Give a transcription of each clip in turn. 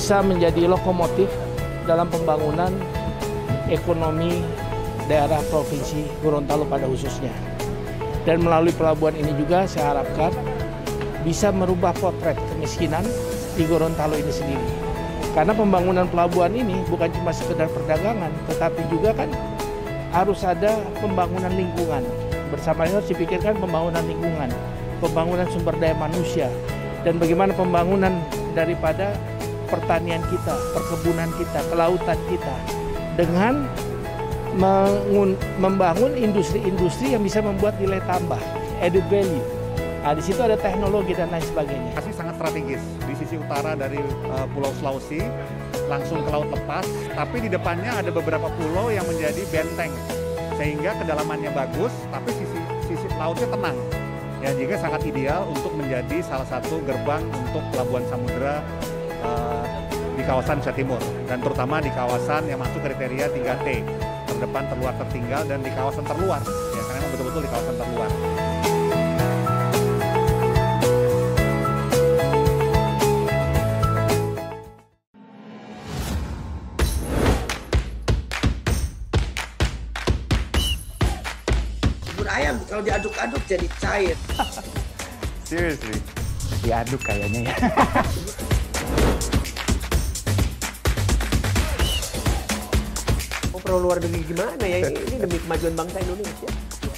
bisa menjadi lokomotif dalam pembangunan ekonomi daerah Provinsi Gorontalo pada khususnya. Dan melalui pelabuhan ini juga saya harapkan bisa merubah potret kemiskinan di Gorontalo ini sendiri. Karena pembangunan pelabuhan ini bukan cuma sekedar perdagangan, tetapi juga kan harus ada pembangunan lingkungan. Bersamanya harus dipikirkan pembangunan lingkungan, pembangunan sumber daya manusia, dan bagaimana pembangunan daripada pertanian kita, perkebunan kita, kelautan kita, dengan membangun industri-industri yang bisa membuat nilai tambah, added value. Nah, di situ ada teknologi dan lain sebagainya. Masih sangat strategis di sisi utara dari Pulau Sulawesi, langsung ke Laut Lepas, tapi di depannya ada beberapa pulau yang menjadi benteng, sehingga kedalamannya bagus, tapi sisi lautnya tenang. Ya, juga sangat ideal untuk menjadi salah satu gerbang untuk pelabuhan samudera di kawasan Nusa Timur, dan terutama di kawasan yang masuk kriteria 3T, terdepan, terluar, tertinggal, dan di kawasan terluar, ya, karena betul-betul di kawasan terluar. Bubur ayam kalau diaduk-aduk jadi cair. Seriously? Diaduk kayaknya ya. Mau perlu luar negeri gimana ya? Ini demi kemajuan bangsa Indonesia.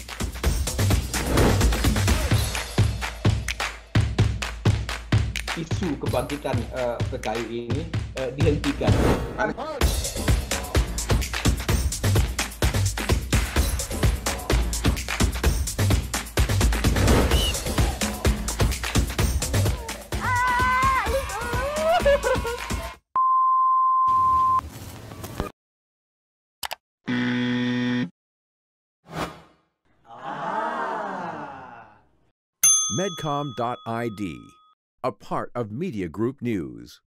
Isu kebangkitan PKI ini dihentikan. Medcom.id, a part of Media Group News.